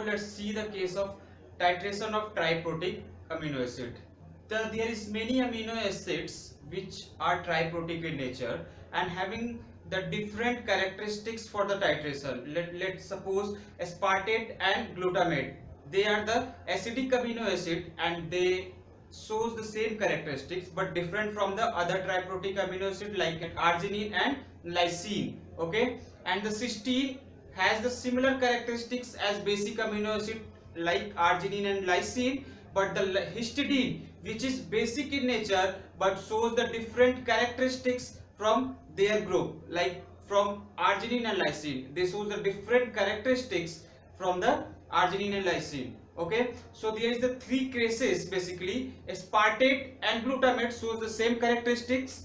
let's see the case of titration of triprotic amino acid. There is many amino acids which are triprotic in nature and having the different characteristics for the titration. Let's suppose aspartate and glutamate. They are the acidic amino acid and they shows the same characteristics but different from the other triprotic amino acid like arginine and lysine. Okay, and the cysteine has the similar characteristics as basic amino acid like arginine and lysine, but the histidine, which is basic in nature but shows the different characteristics from their group, like from arginine and lysine, they show the different characteristics from the arginine and lysine. Okay, so there is the three cases basically. Aspartate and glutamate shows the same characteristics.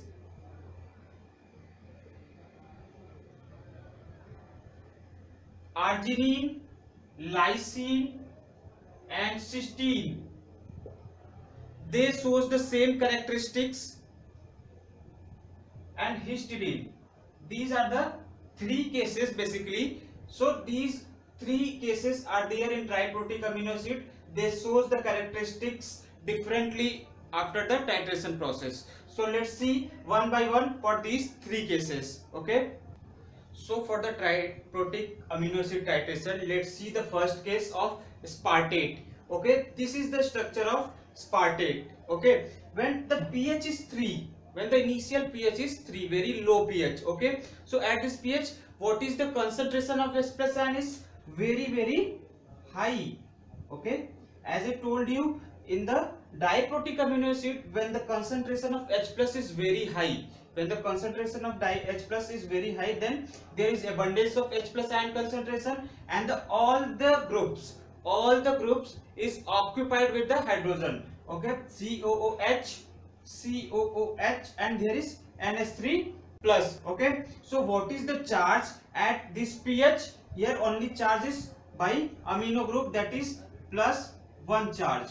Arginine, lysine and cysteine, they shows the same characteristics, and histidine. These are the three cases basically. So these three cases are there in triprotic amino acid. They shows the characteristics differently after the titration process. So let's see one by one for these three cases. Okay, so for the triprotic amino acid titration, let's see the first case of aspartate. Okay, this is the structure of aspartate. Okay, when the pH is 3, when the initial pH is 3, very low pH. Okay, so at this pH, what is the concentration of H plus ion is very high. Okay, as I told you, in the diprotic amino acid, when the concentration of H plus is very high, when the concentration of H plus is very high, then there is abundance of H plus ion concentration, and all the groups is occupied with the hydrogen. Okay, COOH, and there is NH3 plus. Okay, so what is the charge at this pH? Here only charge is by amino group, that is +1 charge.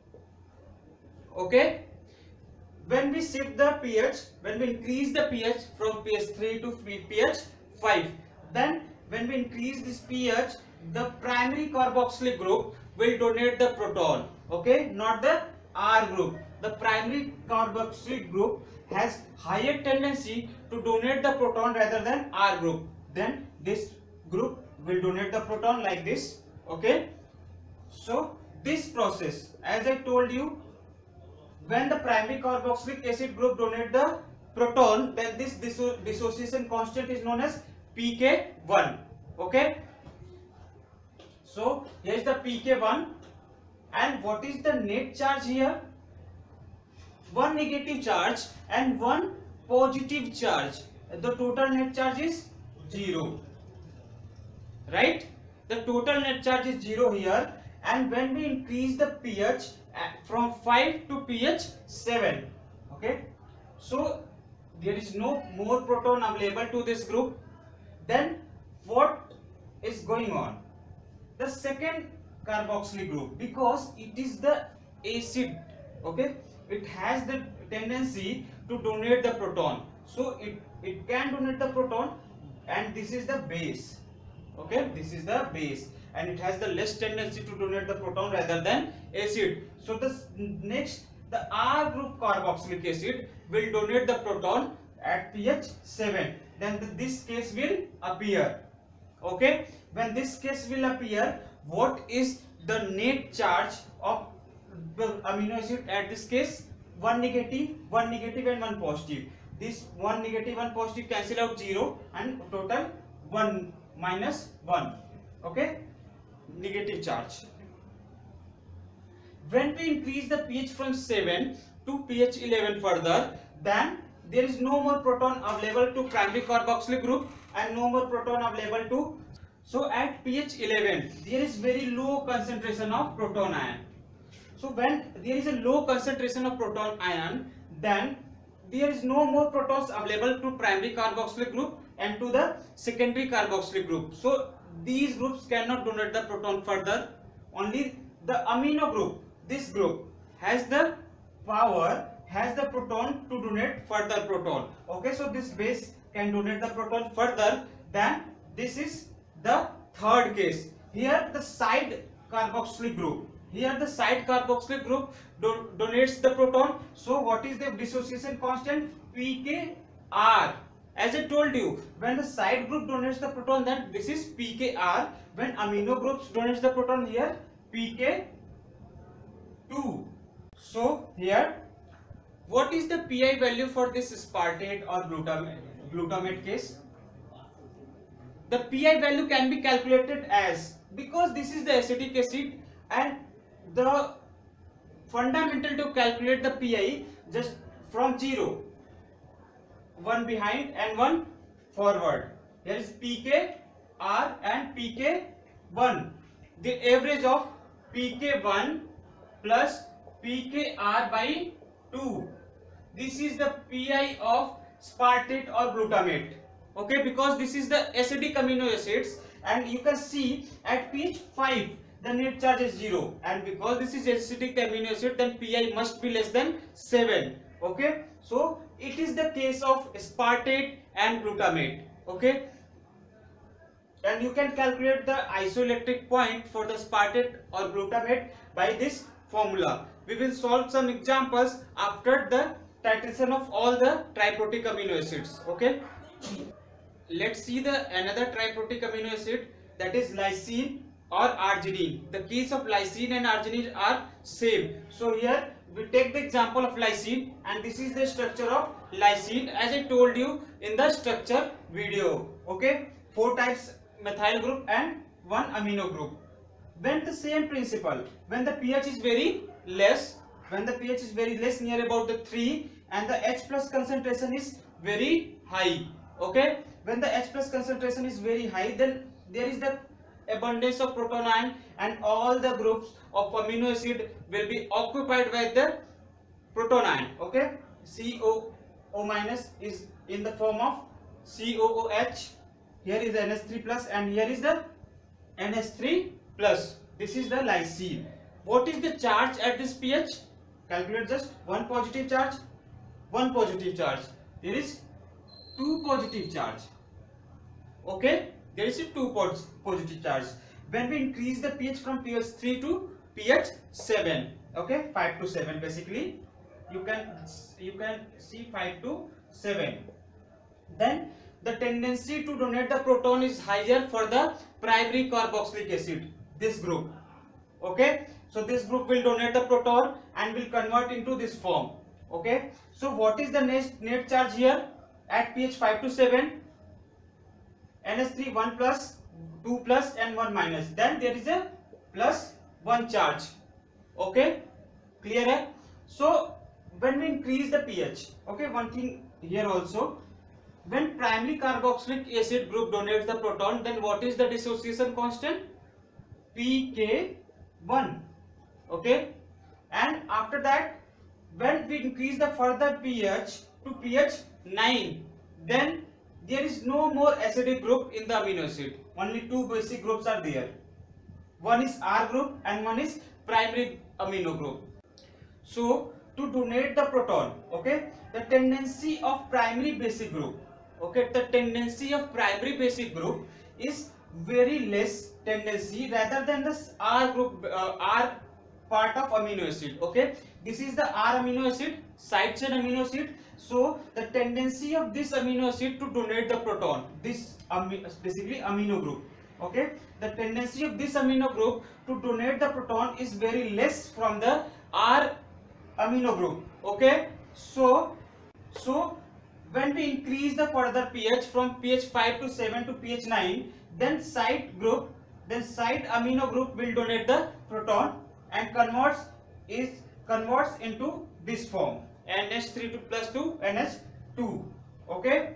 Okay, when we shift the pH, when we increase the pH from pH 3 to pH 5, then when we increase this pH, the primary carboxylic group will donate the proton. Okay, not the R group. The primary carboxylic group has higher tendency to donate the proton rather than R group. Then this group will donate the proton like this. Okay, so this process, as I told you, when the primary carboxylic acid group donate the proton, then this dissociation constant is known as pK1. Okay, so here is the pK1, and what is the net charge here? One negative charge and one positive charge. The total net charge is 0. Right? The total net charge is 0 here, and when we increase the pH from 5 to pH 7, okay, so there is no more proton available to this group. Then what is going on? The second carboxylic group, because it is the acid, okay, it has the tendency to donate the proton, so it can donate the proton, and this is the base. Okay, this is the base, and it has the less tendency to donate the proton rather than acid. So the R group carboxylic acid will donate the proton at pH 7. Then this case will appear. Okay, when this case will appear, what is the net charge of the amino acid at this case? One negative and one positive. This one negative, one positive cancel out 0, and total 1 minus 1. Okay, negative charge. When we increase the pH from 7 to pH 11 further, then there is no more proton available to primary carboxylic group and no more proton available to. So at pH 11 there is very low concentration of proton ion. So when there is a low concentration of proton ion, then there is no more protons available to primary carboxylic group and to the secondary carboxylic group. So these groups cannot donate the proton further. Only the amino group, this group, has the power, has the proton to donate further proton. Okay, so this base can donate the proton further. Then this is the third case. Here the side carboxylic group. Here the side carboxylic group donates the proton. So what is the dissociation constant? pKr. As I told you, when the side group donates the proton, then this is pKr. When amino groups donates the proton, here pK2. So here, what is the pi value for this aspartate or glutamate case? The pi value can be calculated as, because this is the acetic acid, and the fundamental to calculate the pi just from 0, one behind and one forward. Here is pKr and pK1. The average of pK1 plus pKr by 2. This is the pi of aspartate or glutamate. Okay, because this is the acidic amino acids, and you can see at pH 5 the net charge is 0, and because this is acidic amino acid, then pi must be less than 7. Okay, so it is the case of aspartate and glutamate. Okay, and you can calculate the isoelectric point for the aspartate or glutamate by this formula. We will solve some examples after the titration of all the triprotic amino acids. Okay, let's see the another triprotic amino acid, that is lysine or arginine. The case of lysine and arginine are same. So here we take the example of lysine, and this is the structure of lysine as I told you in the structure video. Okay, 4 types methyl group and 1 amino group. When the same principle, when the pH is very less, near about the 3, and the H plus concentration is very high. Okay, when the H plus concentration is very high, then there is the abundance of proton ion, and all the groups of amino acid will be occupied by the proton ion. Okay, COO minus is in the form of COOH. Here is the NH3 plus, and here is the NH3 plus. This is the lysine. What is the charge at this pH? Calculate just one positive charge, one positive charge. There is 2 positive charge. Okay, there is a 2 positive charge. When we increase the pH from pH 3 to pH 7, okay, 5 to 7 basically, you can see 5 to 7. Then the tendency to donate the proton is higher for the primary carboxylic acid, this group. Okay, so this group will donate the proton and will convert into this form. Okay, so what is the net charge here at pH 5 to 7? NH3 1 plus, 2 plus and 1 minus. Then there is a plus 1 charge. Okay, clear hai? So when we increase the pH, okay, one thing here also, when primary carboxylic acid group donates the proton, then what is the dissociation constant? pK1. Okay, and after that, when we increase the further pH to pH 9, then there is no more acidic group in the amino acid. Only 2 basic groups are there. One is R group and one is primary amino group. So to donate the proton, okay, the tendency of primary basic group, okay, the tendency of primary basic group is very less tendency rather than the R group, R part of amino acid. Okay, this is the R amino acid, side chain amino acid. So the tendency of this amino acid to donate the proton, this basically amino group, okay, the tendency of this amino group to donate the proton is very less from the R amino group. Okay, so when we increase the further pH from pH 5 to 7 to pH 9, then side amino group will donate the proton and converts into this form, NH3 plus 2 NH2. Okay,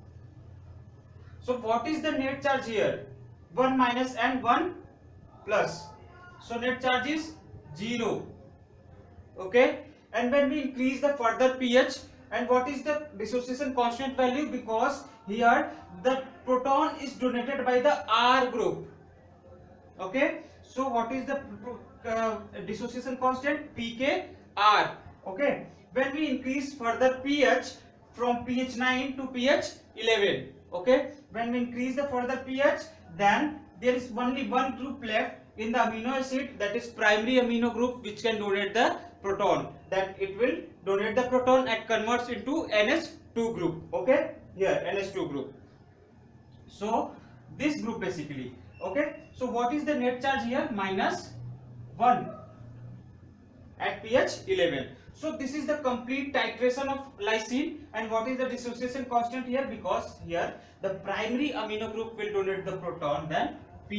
so what is the net charge here? 1 minus and 1 plus, so net charge is 0. Okay, and when we increase the further pH, and what is the dissociation constant value? Because here the proton is donated by the R group. Okay, so what is the dissociation constant? pKr. Okay, when we increase further pH from pH 9 to pH 11, okay, when we increase the further pH, then there is only one group left, in the amino acid, that is primary amino group, which can donate the proton, that it will donate the proton and converts into NH2 group. Okay, here NH2 group. So this group basically. Okay, so what is the net charge here? -1 at pH 11. So this is the complete titration of lysine. And what is the dissociation constant here? Because here the primary amino group will donate the proton, then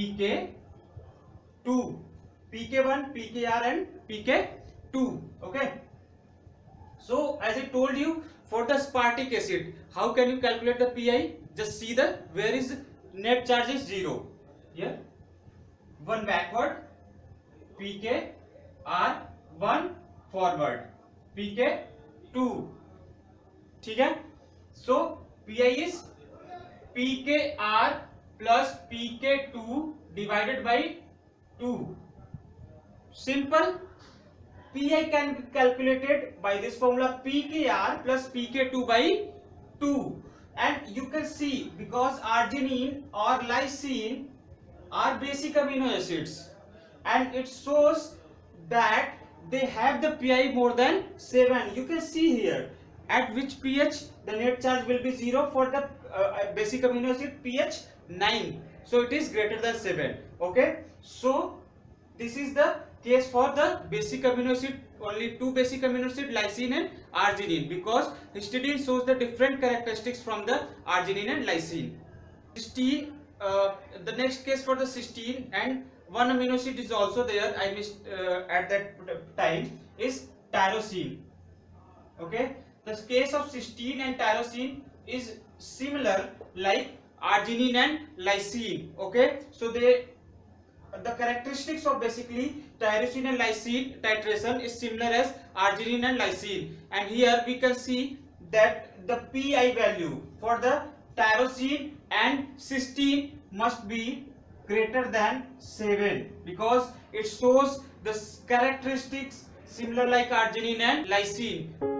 pK2, pK1, pKr and pK2. Okay, so as I told you, for the aspartic acid, how can you calculate the pi? Just see the where is net charge is 0. Here 1 backward, pKr 1 forward, pK2. ठीक है? So pi is pKr plus pK2 divided by 2. Simple. Pi can be calculated by this formula, pKr plus pK2 by 2. And you can see, because arginine or lysine are basic amino acids, and it shows that they have the pi more than 7. You can see here at which pH the net charge will be 0 for the basic amino acid, pH 9. So it is greater than 7. Okay, so this is the case for the basic amino acid, only 2 basic amino acid, lysine and arginine, because histidine shows the different characteristics from the arginine and lysine. Cysteine, the next case for the cysteine, and one amino acid is also there, I missed at that time, is tyrosine. Okay, the case of cysteine and tyrosine is similar like arginine and lysine. Okay, so the characteristics of basically tyrosine and lysine titration is similar as arginine and lysine. And here we can see that the pi value for the tyrosine and cysteine must be greater than 7, because it shows the characteristics similar like arginine and lysine.